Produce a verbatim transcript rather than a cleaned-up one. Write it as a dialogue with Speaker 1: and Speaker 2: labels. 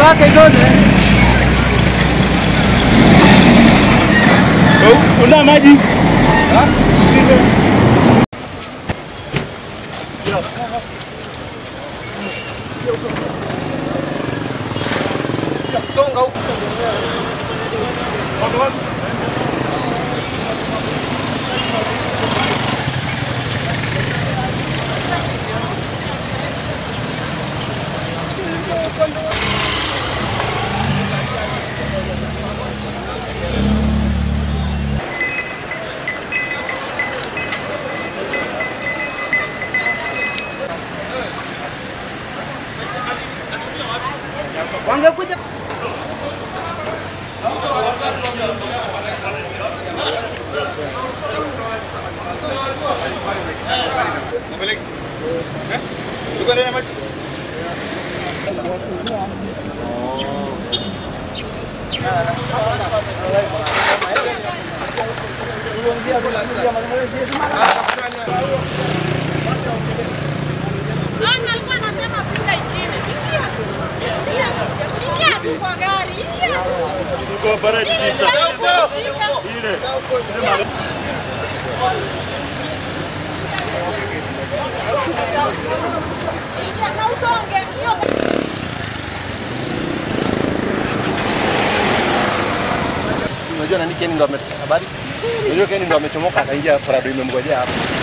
Speaker 1: zake zote. Oh, una maji? Ha? Sio. Songa huko. Wangekuja balik. Eh? Bukan ada nama.
Speaker 2: Ana alikuwa anasema pinga ingine. Ingia kwa gari.
Speaker 1: Siko bara chisa. Ile.
Speaker 2: Na usonge.
Speaker 3: Unajua nani Ken ndo ametoka habari? Unajua Ken ndo amechomoka akaingia parado imemgojea hapo.